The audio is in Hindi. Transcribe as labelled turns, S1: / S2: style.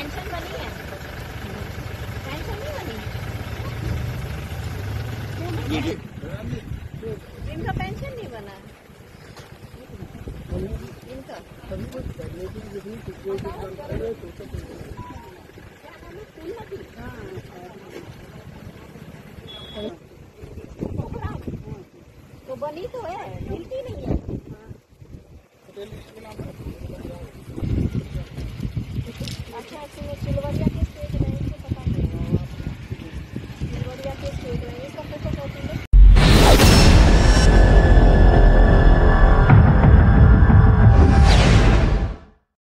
S1: पेंशन बनी है? पेंशन नहीं बनी? इनका पेंशन नहीं बना? इनका तो बनी तो है, मिलती नहीं है। अच्छा, इसमें सिल्वर